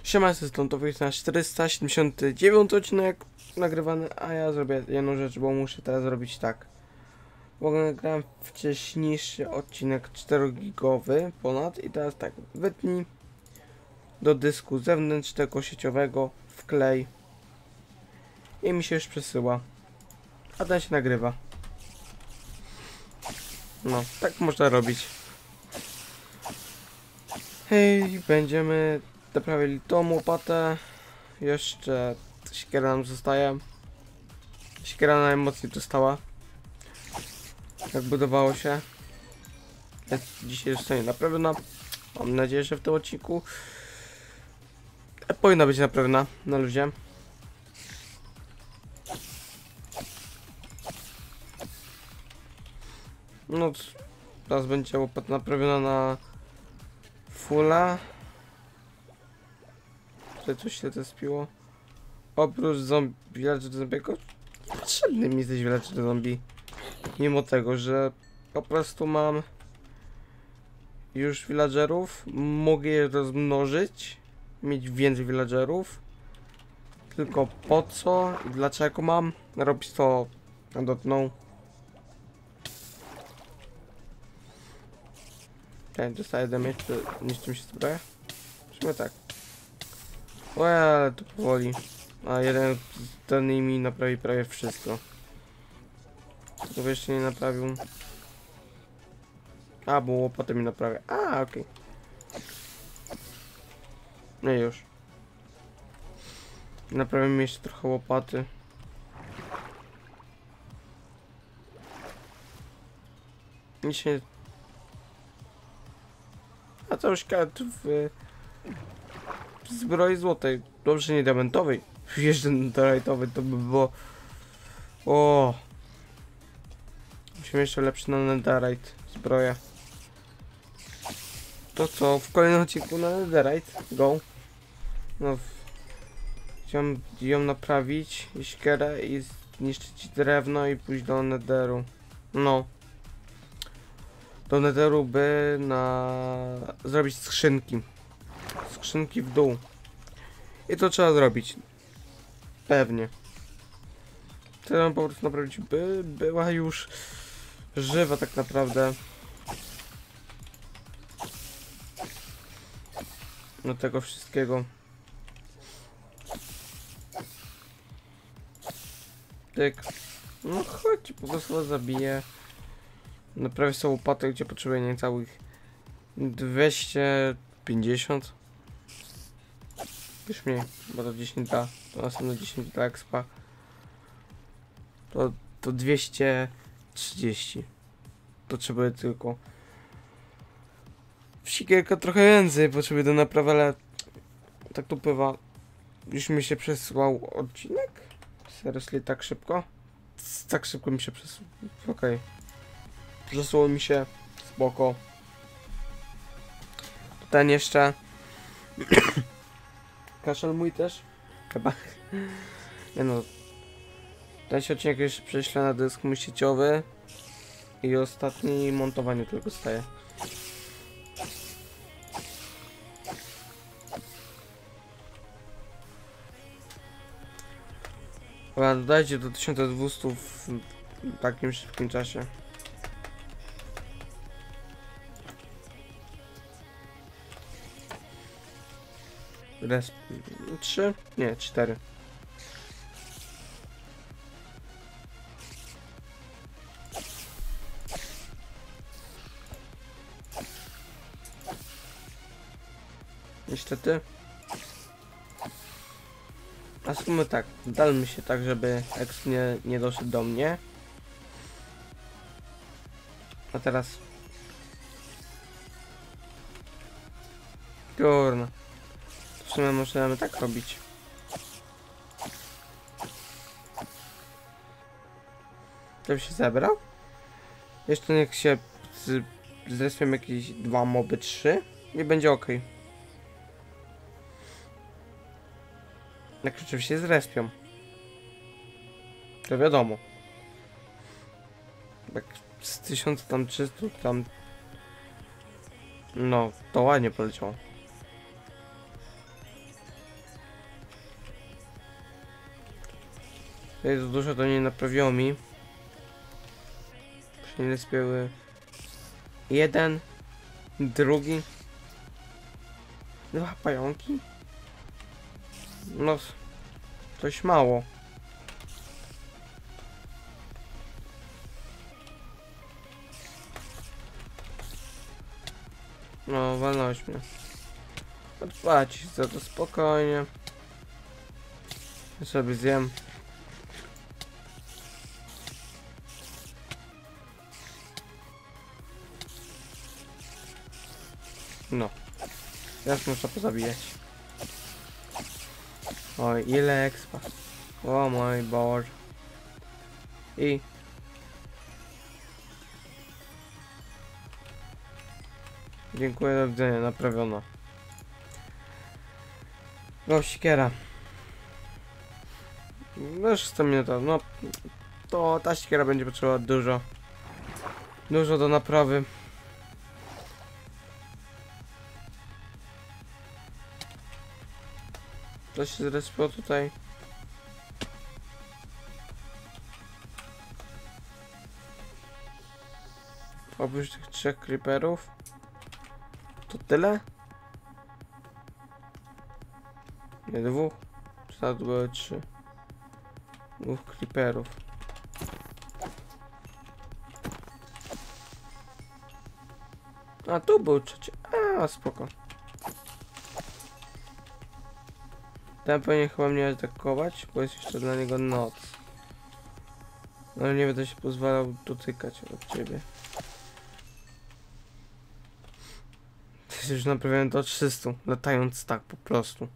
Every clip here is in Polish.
Siema, stąd to jest nasz 479 odcinek nagrywany, a ja zrobię jedną rzecz, bo muszę teraz zrobić tak. Bo nagrałem wcześniejszy odcinek 4-gigowy ponad i teraz tak, wytnij do dysku zewnętrznego sieciowego, wklej i mi się już przesyła, a ten się nagrywa. No, tak można robić. Hej, będziemy naprawili tą łopatę. Jeszcze siekiera nam zostaje. Siekiera najmocniej dostała, jak budowało się. Jest dzisiaj zostanie naprawiona. Mam nadzieję, że w tym odcinku powinna być naprawiona na luzie. No, teraz będzie łopata naprawiona na fulla. Tutaj coś się zespiło. Oprócz zombie, villager do zombiego, potrzebny mi jesteś villager do zombie. Mimo tego, że po prostu mam już villagerów, mogę je rozmnożyć, mieć więcej villagerów. Tylko po co i dlaczego mam robić to dotknął. Dostaję damage, niż mi się zbroja. W sumie tak. O, ale to powoli. A jeden z danymi naprawi prawie wszystko. Tego jeszcze nie naprawił. A, bo łopatę mi naprawia. A, okej. No i już. Naprawimy jeszcze trochę łopaty. Nic nie... A to już kart w zbroi złotej. Dobrze, nie diamentowej. Jeszcze netherite'owy to by było... O. Musimy jeszcze lepszy na netherite zbroję. To co? W kolejnym odcinku na netherite. Go. No. Chciałem ją naprawić. Siekierę i zniszczyć drewno i pójść do netheru. No. Do netheru by zrobić skrzynki. Skrzynki w dół. I to trzeba zrobić. Pewnie. Trzeba po prostu naprawić, by była już żywa tak naprawdę. Do tego wszystkiego. Tyk. No chodź, po prostu was zabiję. Naprawię sobie łopatę, gdzie potrzebuję niecałych 250. Już mniej, bo to 10 da. To następne 10 da expa. To 230. Potrzebuję tylko. Sikierka trochę więcej potrzebuję do naprawy, ale tak to bywa. Już mi się przesyłał odcinek? Seriously, tak szybko? Tak szybko mi się przesyłał. Okej. Przesłało mi się. Spoko. Ten jeszcze. Kaszel mój też? Chyba. Nie no. Ten się odcinek jeszcze prześlę na dysk mój sieciowy. I ostatni montowaniu tylko staje. Dobra, dodajcie do 1200 w takim szybkim czasie. Res... 3? Nie, 4. Niestety. A spróbujmy tak, dalmy się tak, żeby X nie doszedł do mnie. A teraz... Kurna. W sumie możemy tak robić. To się zebrał? Jeszcze niech się zrespią jakieś 2 moby, 3 i będzie ok. Jak oczywiście zrespią. To wiadomo. Jak z 1300 tam... No, to ładnie poleciało. To jest dużo, to nie naprawiło mi. Nie spięły jeden, drugi, dwa pająki. No, coś mało. No, walnąłeś mnie. Odpłacić za to spokojnie. Ja sobie zjem. No. Teraz muszę pozabijać. Oj, ile expa. O mój Boże. I... Dziękuję, do widzenia, naprawiono. No, siekiera. No już 100 minut, no to ta siekiera będzie potrzebować dużo do naprawy. To się zrespiło tutaj. Oprócz tych 3 creeperów. To tyle? Nie, 2. Czy to były 3? 2 creeperów. A tu był 3. A spoko. Ten powinien chyba mnie atakować, bo jest jeszcze dla niego noc. Ale nie będę się pozwalał dotykać od ciebie. Już naprawiałem do 300, latając tak po prostu.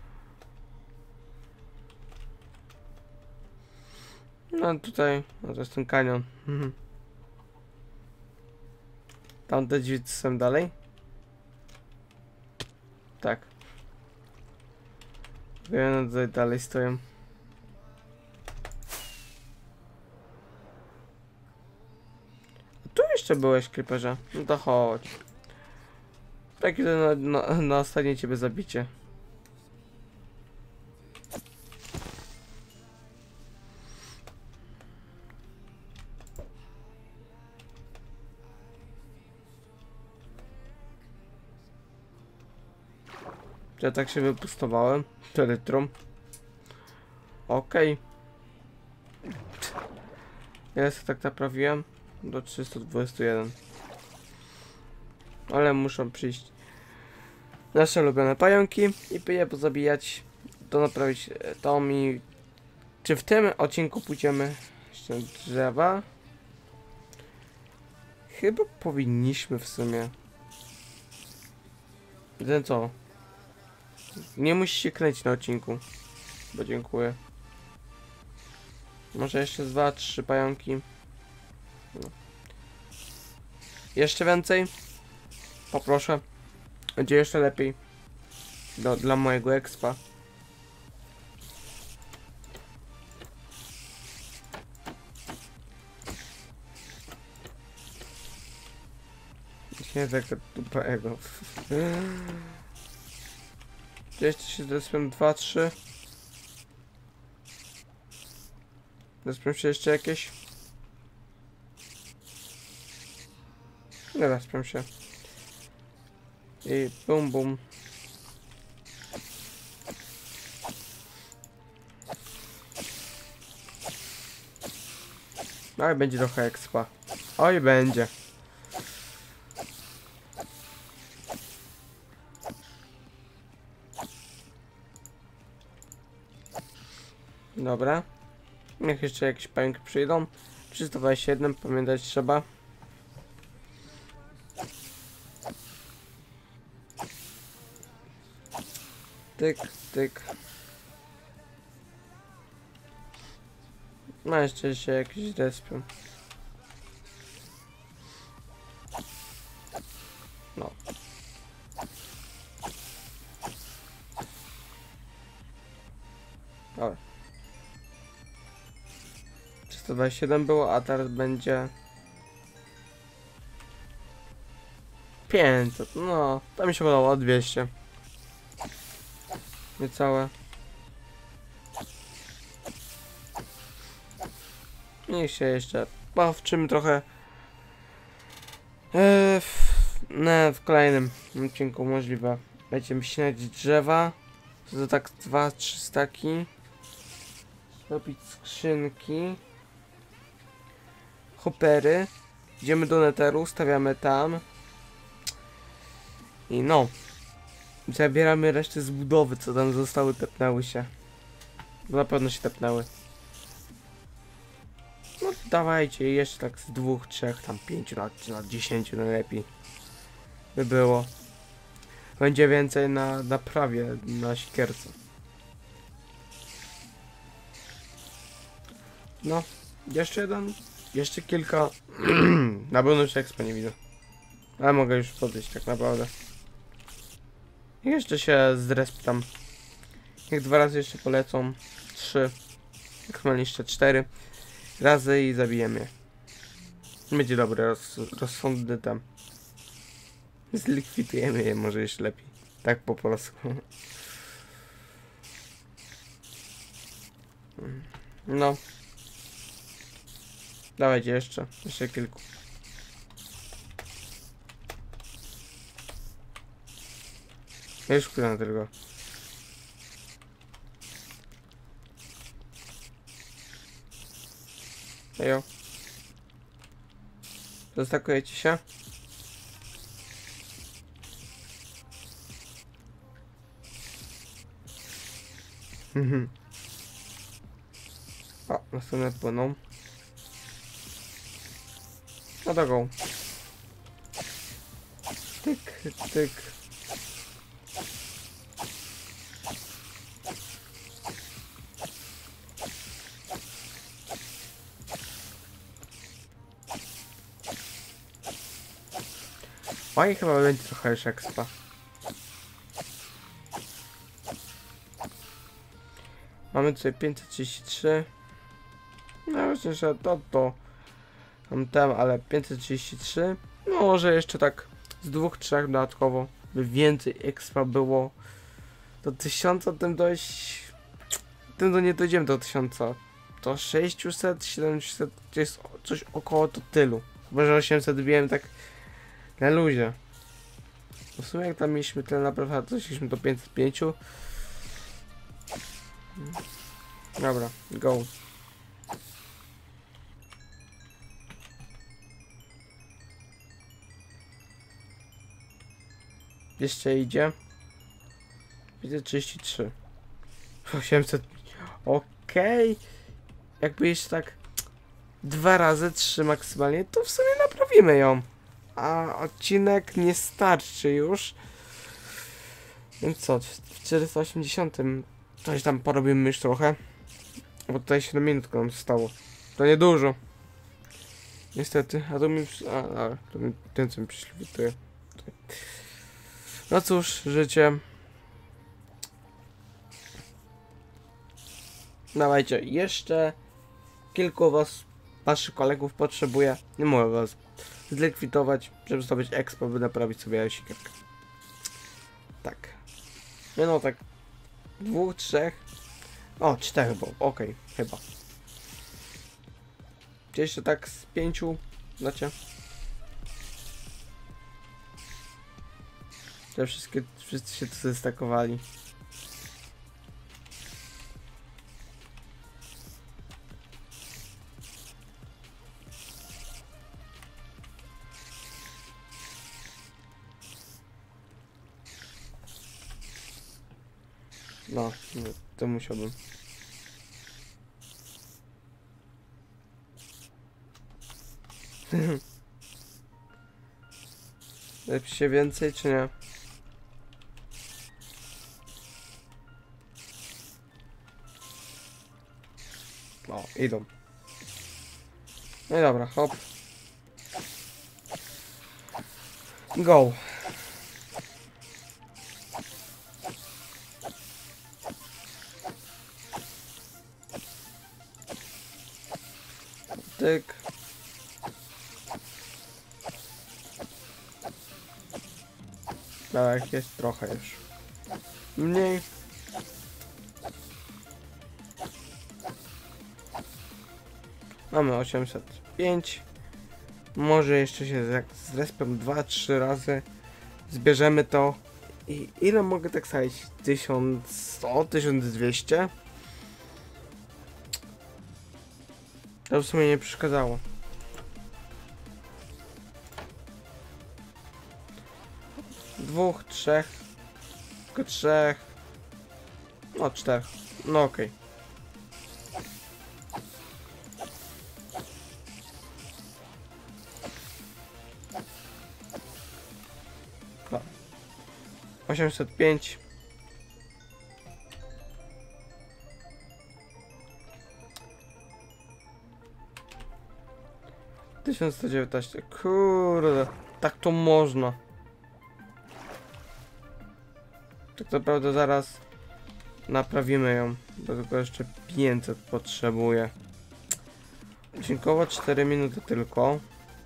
No tutaj, no to jest ten kanion. Tamte drzwi są dalej? Tak. Wiem, tutaj dalej stoją. A tu jeszcze byłeś, creeperze. No to chodź. Tak, na ostatnie ciebie zabicie. Ja tak się wypustowałem. Teletrum. Okej. Ja się tak naprawiłem. Do 321. Ale muszą przyjść nasze ulubione pająki i je pozabijać. To naprawić to mi. Czy w tym odcinku pójdziemy jeszcze drzewa? Chyba powinniśmy w sumie. Ten co? Nie musisz się kręcić na odcinku. Bo dziękuję. Może jeszcze 2-3 pająki. No. Jeszcze więcej? Poproszę. Będzie jeszcze lepiej. Dla mojego expa. Nie tego tupego. Jeszcze się zrespią 2-3. Zrespią się jeszcze jakieś? Nie zrespią się. I bum bum. No i będzie trochę expa. Oj, będzie. Dobra. Niech jeszcze jakieś pająki przyjdą. 327, pamiętać trzeba. Tyk, tyk. No jeszcze się jakieś respią. No. Dobra. 327 było, a teraz będzie 500. No, to mi się podobało 200. Niecałe. I się jeszcze bawczymy trochę. W kolejnym odcinku możliwe będziemy śledzić drzewa. To tak 2-3 staki. Robić skrzynki. Hoppery. Idziemy do netheru, stawiamy tam. I no. Zabieramy resztę z budowy, co tam zostały, tepnęły się. Bo na pewno się tepnęły. No dawajcie jeszcze tak z 2, 3, tam 5 na 10 najlepiej by było. Będzie więcej na naprawie, na siekierce. No, jeszcze jeden, jeszcze kilka. Na pewno już expa nie widzę. Ale mogę już podejść tak naprawdę. I jeszcze się zrespitam. Jak 2 razy jeszcze polecą. 3. Jak jeszcze 4 razy i zabijemy je. Będzie dobry, rozsądny tam. Zlikwidujemy je może jeszcze lepiej. Tak po polsku. No. Dawajcie jeszcze. Jeszcze kilku. Ja już wkładam tylko. Ejo. Zastakujecie się? O, następne płyną. No drogą. Tyk, tyk. Oj, chyba będzie trochę już expa. Mamy tutaj 533. No myślę, że to tam, ale 533. No może jeszcze tak z 2-3 dodatkowo, by więcej expa było. Do 1000 tym dojść. Tym to nie dojdziemy do 1000. To 600, 700, jest coś około to tylu. Chyba że 800 wiem tak na luzie. W sumie jak tam mieliśmy tyle naprawdę, to szliśmy do 505. Dobra, go. Jeszcze idzie. 533. 800. Okej. Jakby jeszcze tak 2 razy 3 maksymalnie, to w sumie naprawimy ją. A odcinek nie starczy już. Więc co, w 480 coś tam porobimy już trochę. Bo tutaj 7 minut nam zostało. To niedużo. Niestety, a to mi... to mi ten co mi przyśwituje. No cóż, życie. Dawajcie, jeszcze kilku waszych kolegów potrzebuję. Nie mogę was zlikwidować, żeby zdobyć expo, by naprawić sobie siekierkę. Tak. No tak. 2, 3. O, 4 było. Okej, chyba. Czy jeszcze tak z 5? Znacie? Te wszyscy się tu zestakowali. No, to musiałbym. Lepiej się więcej, czy nie? O, idą. No i dobra, hop. Go. Tyk. Tak, jest trochę już. Mniej. Mamy 805. Może jeszcze się zrespią 2-3 razy. Zbierzemy to. I ile mogę tak stawić? 1100, 1200? To w sumie nie przeszkadzało. Dwóch, trzech. Tylko trzech. No, czterech. No okej. 805. Tysiąc 119. Kurde, tak to można. Tak naprawdę zaraz naprawimy ją, bo tylko jeszcze 500 potrzebuję. Odcinkowo 4 minuty tylko.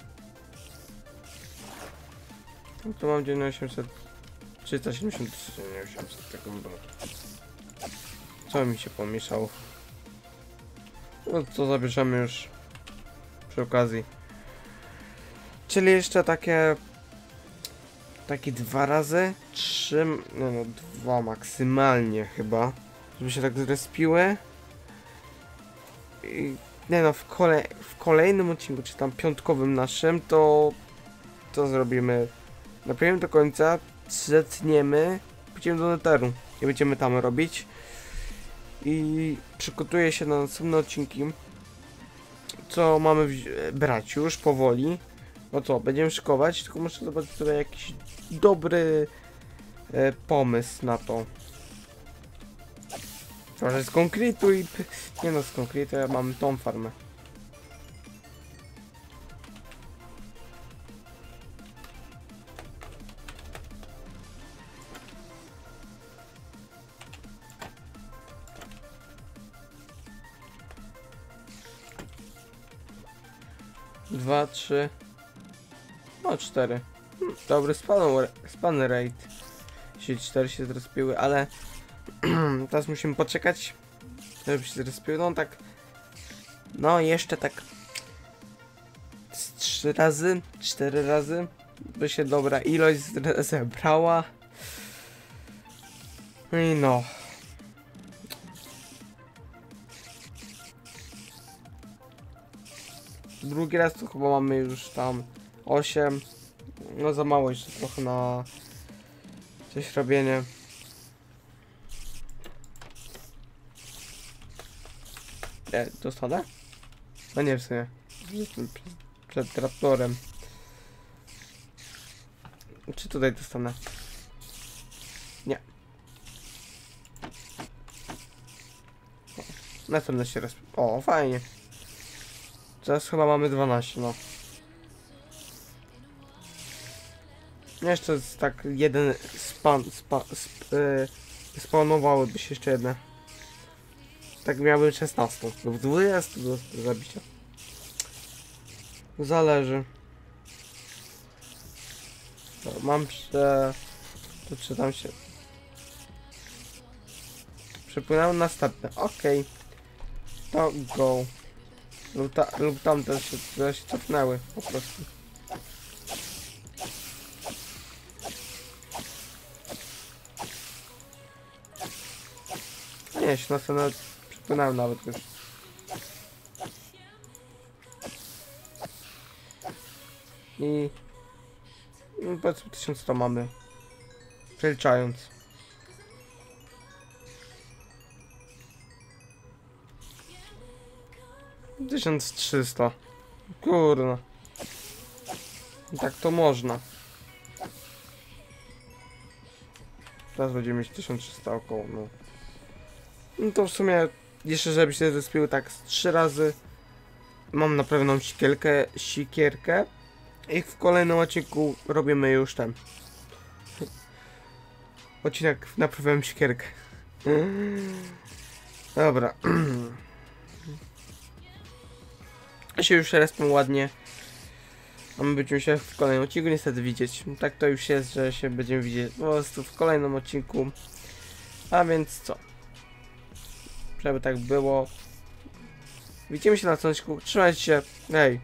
No to mam 9800. 373, nie 800 tego było. Co mi się pomieszało? No to zabierzemy już przy okazji. Czyli jeszcze takie 2 razy 3, no 2 maksymalnie chyba, żeby się tak zrespiły. I nie no, w kolejnym odcinku, czy tam piątkowym naszym, to zrobimy. Naprawimy do końca, zetniemy, pójdziemy do Netheru i będziemy tam robić. I przygotuję się na następne odcinki, co mamy brać już powoli. No co, będziemy szykować, tylko muszę zobaczyć sobie jakiś dobry pomysł na to. Może z konkretu i... Nie no, z konkretu ja mam tą farmę. Dwa, trzy... No, 4. Dobry span rate. Jeśli 4 się zrespiły, ale teraz musimy poczekać, żeby się zrespiły. No tak, no jeszcze tak 3 razy, 4 razy by się dobra ilość zebrała. No i no. Drugi raz to chyba mamy już tam 8. No za mało jeszcze trochę na coś robienie. Dostanę? No nie, w sumie. Jestem przed traktorem. Czy tutaj dostanę? Nie. Następny się raz. O, fajnie. Teraz chyba mamy 12, no. Jeszcze jest tak jeden spawnowałyby się jeszcze jedne. Tak miałbym 16 lub 20 do zabicia. Zależy. To mam to czytam się. Przepłynąłem następne. Okej. To go. Lub tam też się cofnęły po prostu. Nie, się następne przepłynąłem nawet już. I no, powiedzmy 1100 mamy. Przeliczając. - 1300. Kurna. Tak to można. Teraz będziemy mieć 1300 około, no. No to w sumie jeszcze żeby się zespiły tak z 3 razy. Mam na pewną sikierkę. I w kolejnym odcinku robimy już ten odcinek naprawiłem sikierkę. Dobra. się już respią ładnie. A my będziemy się w kolejnym odcinku niestety widzieć. Tak to już jest, że się będziemy widzieć po prostu w kolejnym odcinku. A więc co? Żeby tak było. Widzimy się na odcinku. Trzymajcie się. Hej.